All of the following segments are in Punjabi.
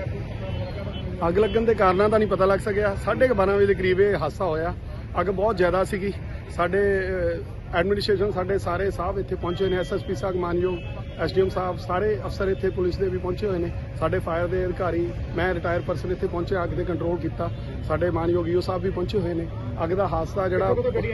ਅੱਗ ਲੱਗਣ ਦੇ ਕਾਰਨਾਂ ਦਾ ਨਹੀਂ ਪਤਾ ਲੱਗ ਸਕਿਆ। 12:30 ਵਜੇ ਦੇ ਕਰੀਬ ਇਹ ਹਾਦਸਾ ਹੋਇਆ। ਅੱਗ ਬਹੁਤ ਜ਼ਿਆਦਾ ਸੀਗੀ। ਸਾਡੇ ਐਡਮਿਨਿਸਟ੍ਰੇਸ਼ਨ ਸਾਡੇ ਸਾਰੇ ਸਾਹਿਬ ਇੱਥੇ ਪਹੁੰਚੇ ਨੇ, ਐਸਐਸਪੀ ਸਾਹਿਬ, ਮਾਨਯੋਗ ਐਸਡੀਐਮ ਸਾਹਿਬ, ਸਾਰੇ ਅਫਸਰ ਇੱਥੇ ਪੁਲਿਸ ਦੇ ਵੀ ਪਹੁੰਚੇ ਹੋਏ ਨੇ, ਸਾਡੇ ਫਾਇਰ ਦੇ ਅਧਿਕਾਰੀ, ਮੈਂ ਰਿਟਾਇਰ ਪਰਸਨ ਇੱਥੇ ਪਹੁੰਚੇ, ਅੱਗ ਦੇ ਕੰਟਰੋਲ ਕੀਤਾ। ਸਾਡੇ ਮਾਨਯੋਗ ਈਓ ਸਾਹਿਬ ਵੀ ਪਹੁੰਚੇ ਹੋਏ ਨੇ। ਅੱਗ ਦਾ ਹਾਦਸਾ ਜਿਹੜਾ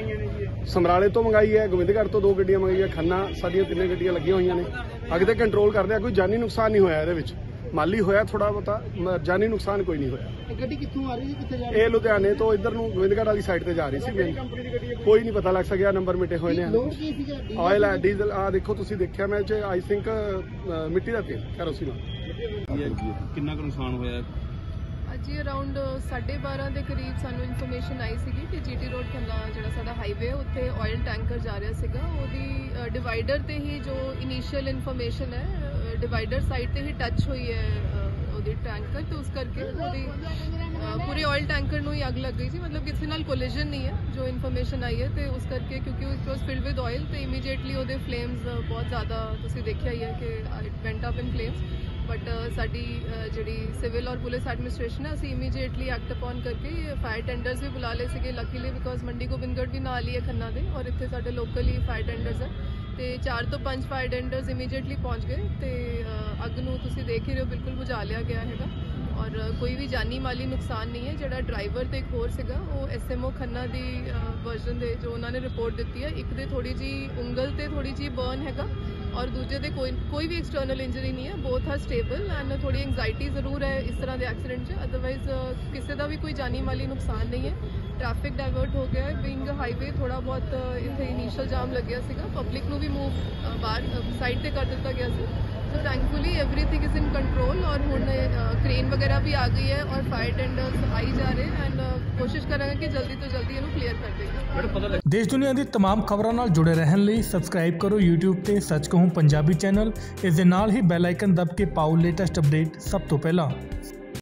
ਸਮਰਾਲੇ ਤੋਂ ਮੰਗਾਈ ਹੈ, ਗੋਬਿੰਦਗੜ੍ਹ ਤੋਂ 2 ਗੱਡੀਆਂ ਮੰਗਾਈਆਂ, ਖੰਨਾ ਸਾਡੀਆਂ 3 ਗੱਡੀਆਂ ਲੱਗੀਆਂ ਹੋਈਆਂ ਨੇ। ਅੱਗ ਦੇ ਕੰਟਰੋਲ ਕਰਦੇ ਆ। ਕੋਈ ਜਾਨੀ ਨੁਕਸਾਨ ਨਹੀਂ ਹੋਇਆ ਇਹਦੇ ਵਿੱਚ, ਮਾਲੀ ਹੋਇਆ ਥੋੜਾ ਬਹੁਤਾ, ਜਾਨੀ ਨੁਕਸਾਨ ਕੋਈ ਨਹੀਂ ਹੋਇਆ। ਗੱਡੀ ਕਿੱਥੋਂ ਆ ਰਹੀ ਹੈ, ਕਿੱਥੇ ਜਾ ਰਹੀ ਹੈ? ਇਹ ਲੁਧਿਆਣੇ ਤੋਂ ਇੱਧਰ ਨੂੰ ਗੋਬਿੰਦਗੜ੍ਹ ਵਾਲੀ ਸਾਈਡ ਤੇ ਜਾ ਰਹੀ ਸੀ। ਕੋਈ ਨਹੀਂ ਪਤਾ ਲੱਗ ਸਕਿਆ, ਨੰਬਰ ਮਿਟੇ ਹੋਏ ਨੇ। ਆਇਲ ਹੈ, ਡੀਜ਼ਲ ਆ ਦੇਖੋ, ਤੁਸੀਂ ਦੇਖਿਆ ਮੈਂ ਚ ਆਈ ਥਿੰਕ ਮਿੱਟੀ ਦਾ ਤੇਲ, ਕੈਰੋਸਿਨ। ਕਿੰਨਾ ਕੁ ਨੁਕਸਾਨ ਹੋਇਆ? ਅੱਜ ਅਰਾਊਂਡ 12:30 ਦੇ ਕਰੀਬ ਸਾਨੂੰ ਇਨਫੋਰਮੇਸ਼ਨ ਆਈ ਸੀਗੀ ਕਿ ਜੀਟੀ ਰੋਡ ਖੰਨਾ ਜਿਹੜਾ ਸਾਡਾ ਹਾਈਵੇ ਉੱਥੇ ਆਇਲ ਟੈਂਕਰ ਜਾ ਰਿਹਾ ਸੀਗਾ। ਉਹਦੀ ਡਿਵਾਈਡਰ ਤੇ ਹੀ ਜੋ ਇਨੀਸ਼ੀਅਲ ਇਨਫੋਰਮੇਸ਼ਨ ਹੈ, ਡਿਵਾਈਡਰ ਸਾਈਡ ਤੇ ਹੀ ਟੱਚ ਹੋਈ ਹੈ ਉਹਦੀ ਟੈਂਕਰ, ਤੇ ਉਸ ਕਰਕੇ ਉਹਦੀ ਪੂਰੇ ਆਇਲ ਟੈਂਕਰ ਨੂੰ ਹੀ ਅੱਗ ਲੱਗ ਗਈ ਸੀ। ਮਤਲਬ ਕਿਸੇ ਨਾਲ ਕੋਲੀਜਨ ਨਹੀਂ ਹੈ ਜੋ ਇਨਫੋਰਮੇਸ਼ਨ ਆਈ ਹੈ, ਤੇ ਉਸ ਕਰਕੇ ਕਿਉਂਕਿ it was filled with oil, ਤੇ ਇਮੀਡੀਏਟਲੀ ਉਹਦੇ ਫਲੇਮਸ ਬਹੁਤ ਜ਼ਿਆਦਾ ਤੁਸੀਂ ਦੇਖਿਆ ਹੀ ਹੈ ਕਿ it went up in flames. But ਸਾਡੀ ਜਿਹੜੀ ਸਿਵਲ ਔਰ ਪੁਲਿਸ ਐਡਮਿਨਿਸਟ੍ਰੇਸ਼ਨ ਹੈ, ਅਸੀਂ ਇਮੀਡੀਏਟਲੀ ਐਕਟ ਅਪਨ ਕਰਕੇ ਫਾਇਰ ਟੈਂਡਰਸ ਵੀ ਬੁਲਾ ਲਏ ਸੀਗੇ ਲੱਕੀਲੀ, ਬਿਕੋਜ਼ ਮੰਡੀ ਗੋਬਿੰਦਗੜ੍ਹ ਵੀ ਨਾਲ ਹੀ ਹੈ ਖੰਨਾ ਦੇ, ਔਰ ਇੱਥੇ ਸਾਡੇ ਲੋਕਲ ਹੀ ਫਾਇਰ ਟੈਂਡਰਸ ਹੈ, ਤੇ 4 ਤੋਂ 5 ਫਾਇਰ ਟੈਂਡਰਸ ਇਮੀਡੀਏਟਲੀ ਪਹੁੰਚ ਗਏ, ਤੇ ਅੱਗ ਨੂੰ ਤੁਸੀਂ ਦੇਖ ਹੀ ਰਹੇ ਹੋ ਬਿਲਕੁਲ ਬੁਝਾ ਲਿਆ ਗਿਆ ਹੈਗਾ। ਔਰ ਕੋਈ ਵੀ ਜਾਨੀ ਮਾਲੀ ਨੁਕਸਾਨ ਨਹੀਂ ਹੈ। ਜਿਹੜਾ ਡਰਾਈਵਰ ਤੇ ਇੱਕ ਹੋਰ ਸੀਗਾ, ਉਹ ਐਸਐਮਓ ਖੰਨਾ ਦੀ ਵਰਜ਼ਨ ਦੇ ਜੋ ਉਹਨਾਂ ਨੇ ਰਿਪੋਰਟ ਦਿੱਤੀ ਹੈ, ਇੱਕ ਦੇ ਥੋੜੀ ਜੀ ਉਂਗਲ ਤੇ ਥੋੜੀ ਜੀ ਬਰਨ ਹੈਗਾ, ਔਰ ਦੂਜੇ ਦੇ ਕੋਈ ਵੀ ਐਕਸਟਰਨਲ ਇੰਜਰੀ ਨਹੀਂ ਹੈ। ਬੋਥ ਆਰ ਸਟੇਬਲ ਐਂਡ ਥੋੜੀ ਐਂਗਜ਼ਾਈਟੀ ਜ਼ਰੂਰ ਹੈ ਇਸ ਤਰ੍ਹਾਂ ਦੇ ਐਕਸੀਡੈਂਟ 'ਚ, ਅਦਰਵਾਈਜ਼ ਕਿਸੇ ਦਾ ਵੀ ਕੋਈ ਜਾਨੀ ਮਾਲੀ ਨੁਕਸਾਨ ਨਹੀਂ ਹੈ। ਟ੍ਰੈਫਿਕ ਡਾਇਵਰਟ ਹੋ ਗਿਆ ਹੈ, ਬੀਇੰਗ ਹਾਈਵੇ ਥੋੜਾ ਬਹੁਤ ਇੱਥੇ ਇਨੀਸ਼ੀਅਲ ਜਾਮ ਲੱਗਿਆ ਸੀਗਾ, ਪਬਲਿਕ ਨੂੰ ਵੀ ਮੂਵ ਬਾਹਰ ਸਾਈਡ ਤੇ ਕਰ ਦਿੱਤਾ ਗਿਆ ਸੀ। So thankfully everything is in control, और ਹੁਣ ਕ੍ਰੇਨ ਵਗੈਰਾ ਵੀ ਆ ਗਈ ਹੈ ਔਰ ਫਾਇਰ ਟੈਂਡਰਸ ਆਈ ਜਾ ਰਹੇ ਐਂਡ ਕੋਸ਼ਿਸ਼ ਕਰਾਂਗੇ ਕਿ ਜਲਦੀ ਤੋਂ ਜਲਦੀ ਇਹਨੂੰ ਕਲੀਅਰ ਕਰ ਦੇਈਏ। ਦੇਸ਼ ਦੁਨੀਆ ਦੀ तमाम ਖਬਰਾਂ ਨਾਲ ਜੁੜੇ ਰਹਿਣ ਲਈ ਸਬਸਕ੍ਰਾਈਬ ਕਰੋ YouTube ਤੇ ਸੱਚ ਕਹੂੰ ਪੰਜਾਬੀ ਚੈਨਲ। ਇਸ ਦੇ ਨਾਲ ਹੀ ਬੈਲ ਆਈਕਨ ਦਬ ਕੇ ਪਾਓ ਲੇਟੈਸਟ ਅਪਡੇਟ ਸਭ ਤੋਂ ਪਹਿਲਾਂ।